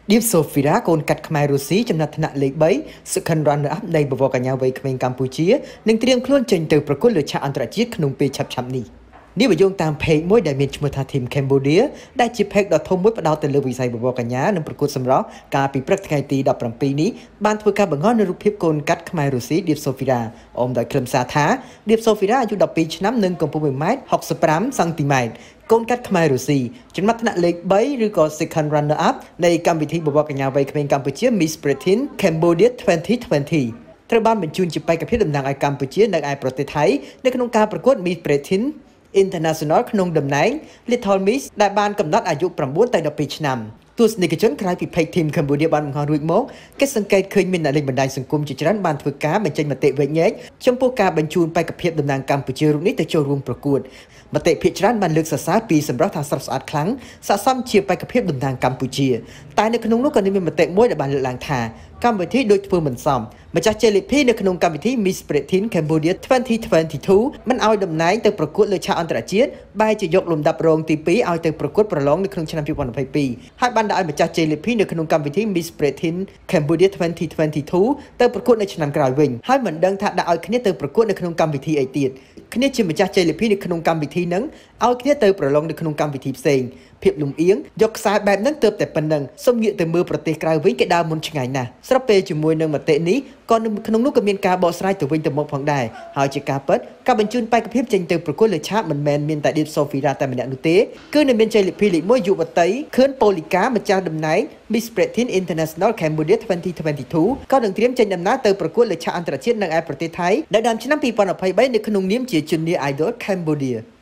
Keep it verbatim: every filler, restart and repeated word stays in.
Deep Sophia កូនកាត់ខ្មែររុស្ស៊ីចំណាត់ថ្នាក់លេខ3 Second Runner Up នៃបវរកញ្ញាវ័យក្មេងកម្ពុជានឹងត្រៀមខ្លួនចេញទៅប្រកួតលើឆាកអន្តរជាតិក្នុងពេលឆាប់ៗនេះនេះបញ្យងតាម page មួយដែលមានឈ្មោះថា Team Cambodia ដែលជា page ដ៏ធំមួយផ្ដោតទៅលើវិស័យបវរកញ្ញានិងប្រកួតសម្រស់កាលពីព្រឹកថ្ងៃទី17នេះបានធ្វើការបង្ហោះនូវរូបភាពកូនកាត់ខ្មែររុស្ស៊ី Deep Sophia អមដោយខ្លឹមសារថា Deep Sophia អាយុ12ឆ្នាំនិងកម្ពស់ one meter sixty-fiveសង់ទីម៉ែត្រកូនកាត់ខ្មែររុស្ស៊ីចំណាត់ថ្នាក់លេខ3ឬក៏ Second Runner Up នៃកម្មវិធីបវរកញ្ញាវ័យក្មេងកម្ពុជា Miss Preteen Cambodia twenty twenty ត្រូវបានបញ្ជូនជាបេក្ខភាពតំណាងឲ្យកម្ពុជានៅឯប្រទេសថៃនៅក្នុងការប្រកួត Miss Preteen International ក្នុងតំណែង Little Miss ដែលបានកំណត់អាយុnineទៅtwelveឆ្នាំទស្សនិកជនក្រៅពី Page Team Cambodia បានបង្ហោះរួចមកគេសង្កេតឃើញមានអ្នកលេងបណ្ដាញសង្គមជាច្រើនបានធ្វើការបញ្ចេញមតិវែកញែកចំពោះការបញ្ជូនបេក្ខភាពតំណាងកម្ពុជារូបនេះទៅចូលរួមប្រកួតមតិភាគច្រើនបានលើកសរសើរពីសម្រស់ថាស្រស់ស្អាតខ្លាំងស័ក្តិសមជាបេក្ខភាពតំណាងកម្ពុជាតែនៅក្នុងនោះក៏មានមតិមួយដែលបានលើកឡើងថាកម្មវិធីដូចធ្វើមិនសមម្ចាស់ជ័យលាភីនៅក្នុងកម្មវិធី Miss Preteen Cambodia twenty twenty-two មិនឲ្យតំណែងទៅប្រកួតលើឆាកអន្តរជាតិបែរជាយកលំដាប់រងទីtwoឲ្យទៅប្រកួតប្រឡងនៅក្នុងឆ្នាំtwenty twenty-twoហើយបានដាក់ឲ្យម្ចាស់ជ័យលាភីនៅក្នុងកម្មវិធី Miss Preteen Cambodia twenty twenty-two ទៅប្រកួតនៅឆ្នាំក្រោយវិញហើយមិនដឹងថាដាក់ឲ្យគ្នាទៅប្រកួតនៅក្នុងកម្មវិធីអីទៀតគ្នាជាម្ចាស់ជ័យលាភីនៅក្នុងកម្មវិធីហ្នឹងឲ្យគ្នាទៅប្រឡងនៅក្នុងកម្មវិធីផ្សេងភាពលំអៀងយកខ្សែបែបហ្នឹងទើបតែប៉ុណ្ណឹងសូមងាកទៅមើលប្រទេសក្រៅវិញគេដើរមុនឆ្ងាយណាស់ស្របពេលជាមួយនឹងមតិនេះក៏ក្នុងនោះក៏មានការបកស្រាយទៅវិញទៅមកផងដែរហើយជាការពិតការបញ្ជូនបេក្ខភាពចេញទៅប្រកួតលើឆាកមិនមែនមានតែ Deep Sophia តែម្នាក់នោះទេគឺនៅមានជ័យលាភីលេខoneយុវតីខឿនប៉ូលីកាម្ចាស់តំណែង Miss Preteen International Cambodia twenty twenty-two ក៏នឹងត្រៀមចេញដំណើរទៅប្រកួតលើឆាកអន្តរជាតិនៅឯប្រទេសថៃនៅដើមឆ្នាំtwenty twenty-threeនៅក្នុងនាមជា Junior Idol Cambodia